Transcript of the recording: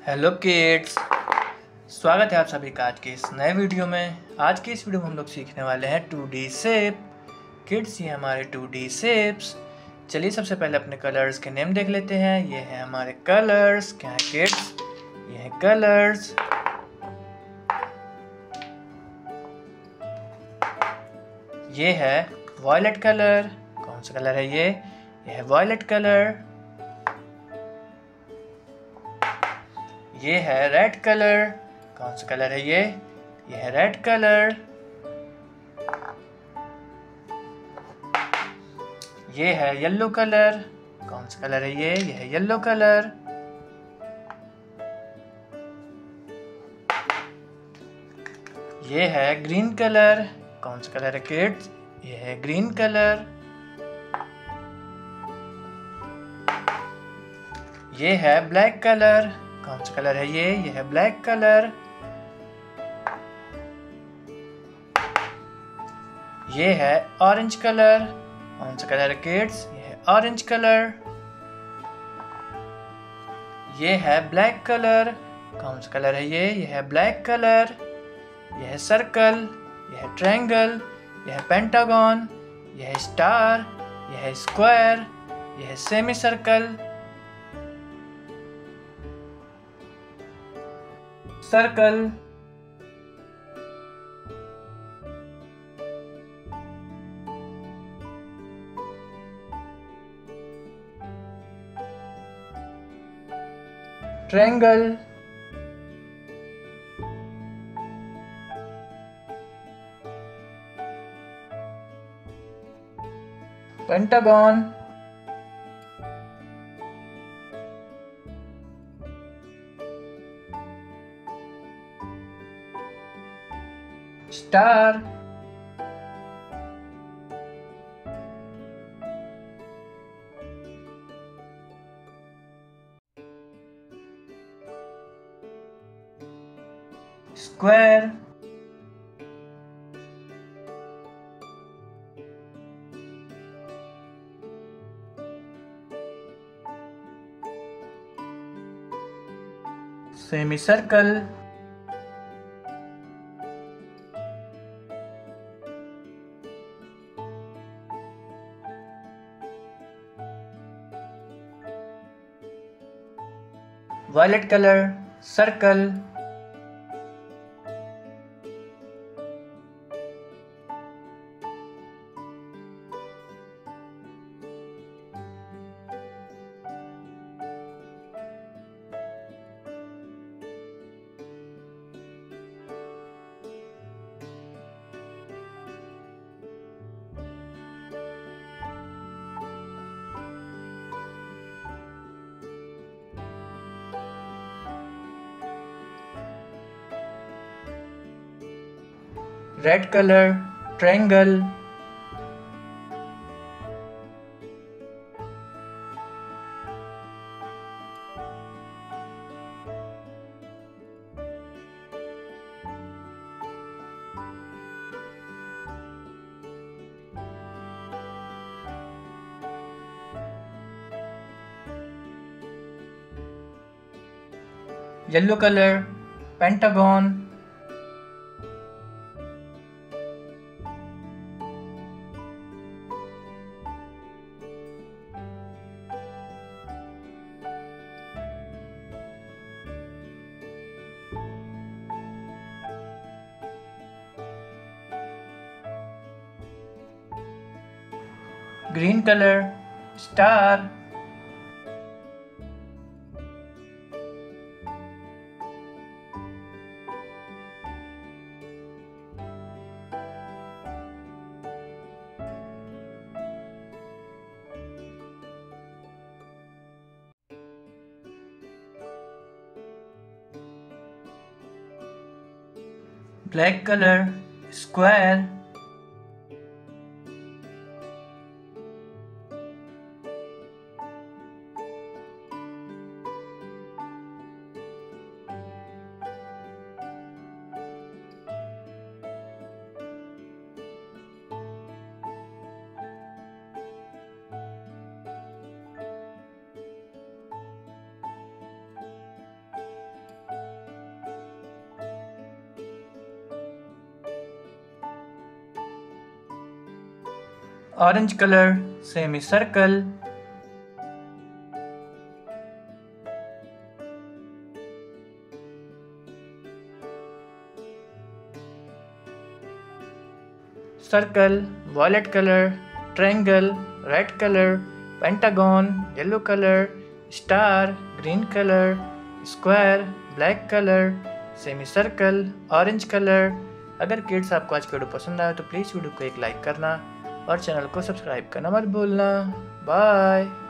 Hello kids, स्वागत है आप सभी का आज के इस नए वीडियो में। आज की इस वीडियो में हम लोग सीखने वाले हैं 2D शेप। किड्स, ये हमारे 2D शेप्स। चलिए सबसे पहले अपने कलर्स के नेम देख लेते हैं। ये है हमारे कलर्स। क्या है किड्स? ये है कलर्स। ये है वॉयलेट कलर। कौन सा कलर है ये? ये है वॉयलेट कलर। ये है रेड कलर। कौन सा कलर है ये? ये है रेड कलर। ये है येलो कलर। कौन सा कलर है ये? ये है येलो कलर। ये है ग्रीन कलर। कौन सा कलर है किड्स? ये है ग्रीन कलर। ये है ब्लैक कलर। कौन सा कलर है ये? ये है ब्लैक कलर। ये है ऑरेंज कलर। कौन सा कलर है किड्स? ये है ऑरेंज कलर। ये है ब्लैक कलर। कौन सा कलर है ये? ये है ब्लैक कलर। यह है सर्कल। यह है ट्रायंगल। यह है पेंटागन। यह है स्टार। यह है स्क्वायर। यह है semi circle. Circle. Triangle. Pentagon. Star. Square. Semi circle. Violet colour. Circle. Red colour. Triangle. Yellow colour. Pentagon. Green colour. Star. Black colour. Square. Orange colour, semi circle, circle, violet colour, triangle, red colour, pentagon, yellow colour, star, green colour, square, black colour, semi circle, orange colour. अगर kids आपको आज का video पसंद आया तो please video को एक like करना और चैनल को सब्सक्राइब करना मत भूलना। बाय।